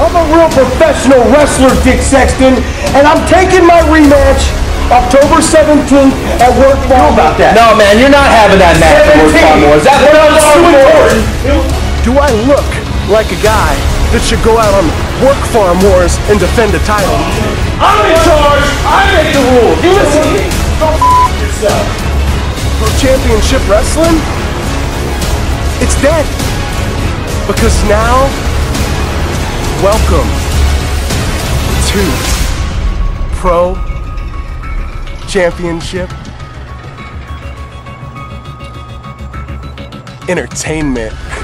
I'm a real professional wrestler, Dick Sexton, and I'm taking my rematch October 17th at Workfarm Warz. No, man, you're not having that match at Workfarm Warz. That's what else too important. Do I look like a guy that should go out on Workfarm Warz and defend a title? I'm in charge. I make the rules. You listen to me. Go yourself. Pro Championship Wrestling? It's dead. Because now, welcome to Pro Championship Entertainment.